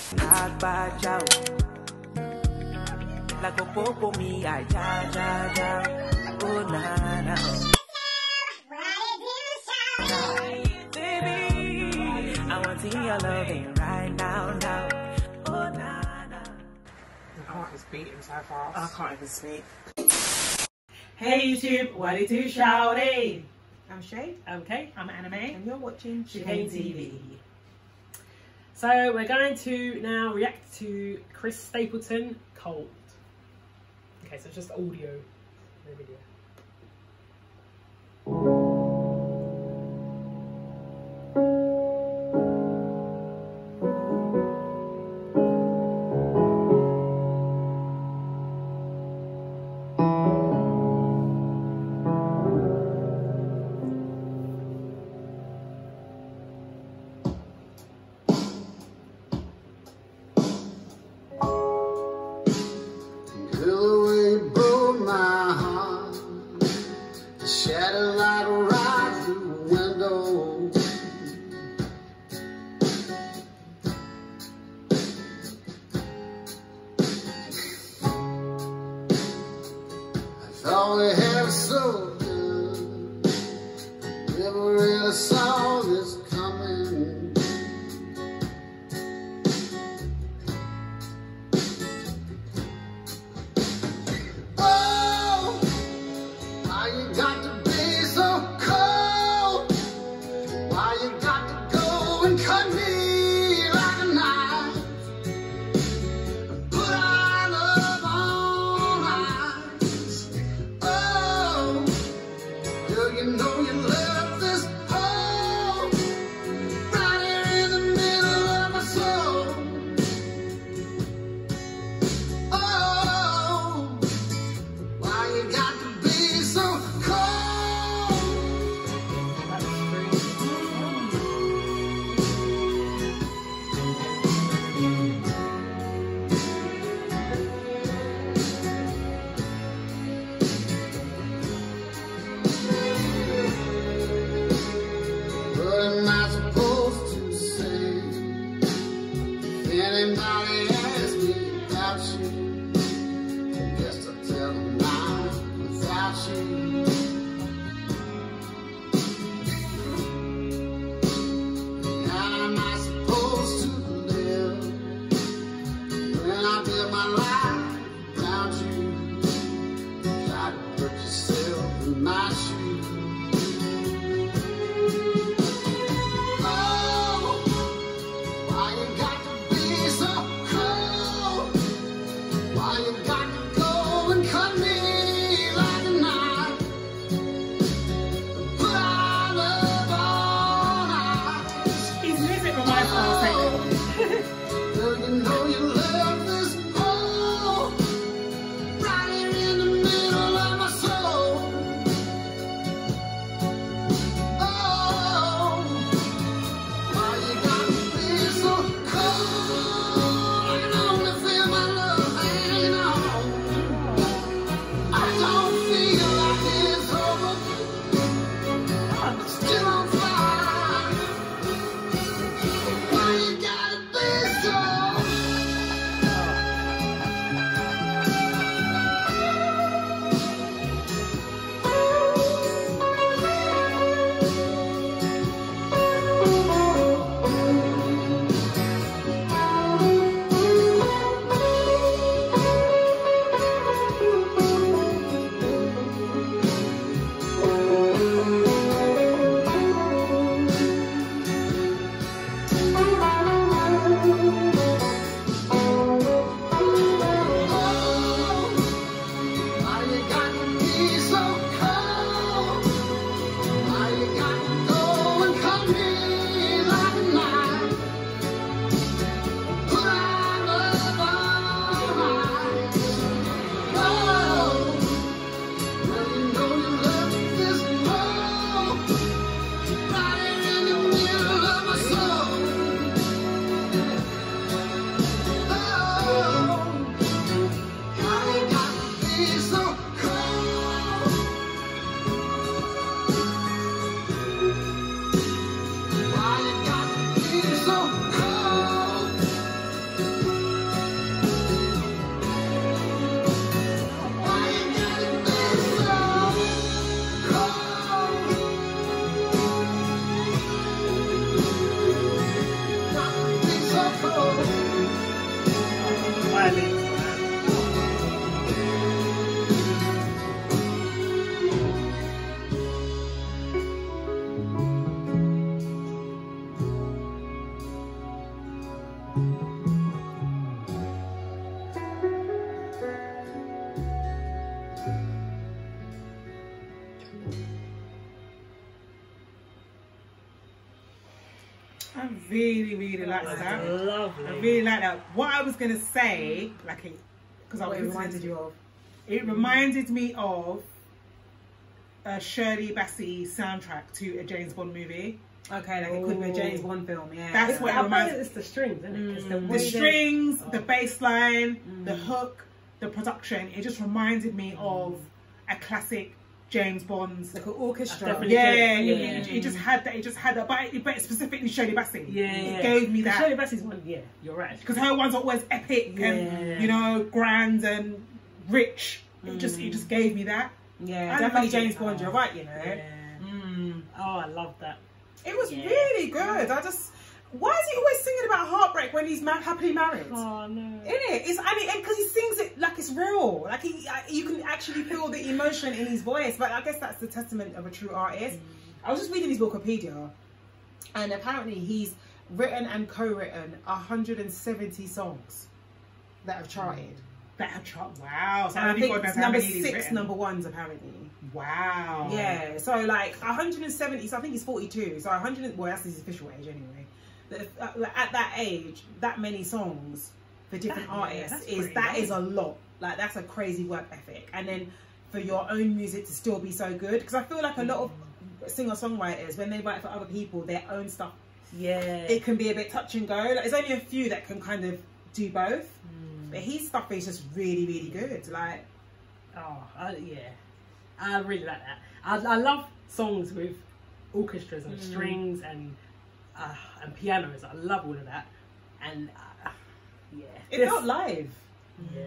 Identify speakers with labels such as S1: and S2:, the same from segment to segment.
S1: Like a popo me, I ja ja ja. Oh na na. Baby, I want to see your loving right now, now. Oh na na.
S2: My heart is beating so fast.
S1: I can't even speak.
S2: Hey YouTube, what it do, shouty?
S1: I'm Shay.
S2: Okay, I'm Anime.
S1: And you're watching
S2: Chicane TV. So we're going to now react to Chris Stapleton, Cold. Okay, so it's just audio in the video.
S3: Shadow light right through the window. I thought we had it so good, never really saw this coming. Oh, why you got to be so cold? Why you got to go and cut me like a knife? Put our love on ice. Oh, girl, you know you left this hole right here in the middle of my soul. Oh, why you got to be so cold? What am I supposed to say? If anybody asks me about you, I guess I'll tell them now without you. How am I supposed to live when I build my life without you? Try to put yourself in my shoes. Oh, why you got to be so cold? Why you got to go and cut me like a knife? Put our love on ice.
S2: His music reminds me of
S3: Girl, you know you love this hole right here in the middle of my soul. Oh, why you got to be so cold? I can only feel my love hanging on. I don't feel like it's over. I'm still on fire. Why you gotta be so
S2: Violins, man.
S4: I really like that.
S2: Lovely.
S4: I really like that. What I was gonna say, like, because I
S5: What
S4: was
S5: it reminded you of?
S4: It reminded me of a Shirley Bassey soundtrack to a James Bond movie.
S5: Okay, like it could be a James Bond film, yeah.
S4: That's what it
S2: I
S4: reminds
S2: bet
S4: me.
S2: it's the strings, isn't it? It's
S4: The
S2: way they-
S4: strings, the
S2: Oh.
S4: bass line, the hook, the production. It just reminded me of a classic James Bond.
S5: like an orchestra.
S2: Definitely.
S4: Yeah,
S2: Yeah.
S4: it just had that. It just had that. But specifically Shirley Bassey.
S2: Yeah,
S4: It gave me that.
S2: Shirley Bassey's one, yeah, you're right.
S4: Because her ones are always epic
S2: Yeah.
S4: and, you know, grand and rich. It just gave me that.
S5: Yeah,
S4: I
S5: definitely
S4: loved it.
S5: James Bond, you're right, you know.
S2: Yeah. Oh, I love that.
S5: It was
S2: Yeah.
S5: really good. Why is he always singing about heartbreak when he's happily married?
S2: Oh no.
S5: In it, because he sings it like it's real, like you can actually feel the emotion in his voice. But I guess that's the testament of a true artist. I was just reading his Wikipedia, and apparently he's written and co-written 170 songs that have charted.
S4: Wow. So
S5: And I
S4: only
S5: think
S4: God knows
S5: it's
S4: how
S5: number
S4: many he's
S5: 6
S4: written.
S5: number ones apparently.
S4: Wow.
S5: Yeah, so like 170. So I think he's 42. So 100. Well, that's his official age anyway. At that age, that many songs for different artists
S2: that's
S5: is
S2: pretty
S5: a lot. Like that's a crazy work ethic. And then for your own music to still be so good, because I feel like a lot of singer-songwriters, when they write for other people, their own stuff,
S2: Yeah.
S5: it can be a bit touch and go. Like, there's only a few that can kind of do both. But his stuff is just really good. Like,
S2: Yeah. I really like that. I love songs with orchestras and strings and pianos. I love all of that. And yeah.
S5: it felt live.
S2: Yeah.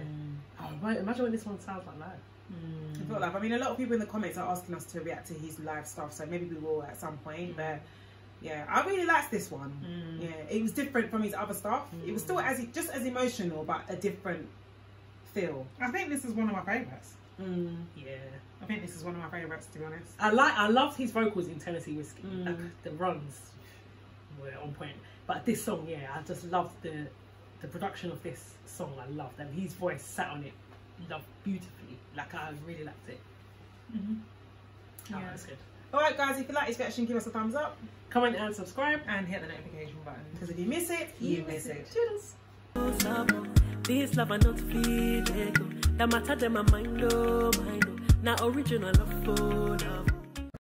S2: Oh, imagine what this one sounds like live.
S5: It felt live. I mean, a lot of people in the comments are asking us to react to his live stuff, so maybe we will at some point. But yeah, I really liked this one. Yeah, it was different from his other stuff. It was still just as emotional, but a different feel.
S4: I think this is one of my favourites.
S2: Yeah.
S4: I think this is one of my favourites, to be honest.
S2: I loved his vocals in Tennessee Whiskey. Like, the runs were on point. But this song, yeah, I just loved the production of this song. I loved that. His voice sat on it beautifully. Like, I really liked it. Oh,
S4: Yeah.
S2: that's good.
S5: Alright guys, if you like this reaction, give us a thumbs up.
S2: Comment and subscribe.
S4: And hit the notification button.
S5: Because if you miss it, you miss it.
S2: Toodles.
S1: This love I not feel it. That matter them my mind, oh, mind. Now original love for love.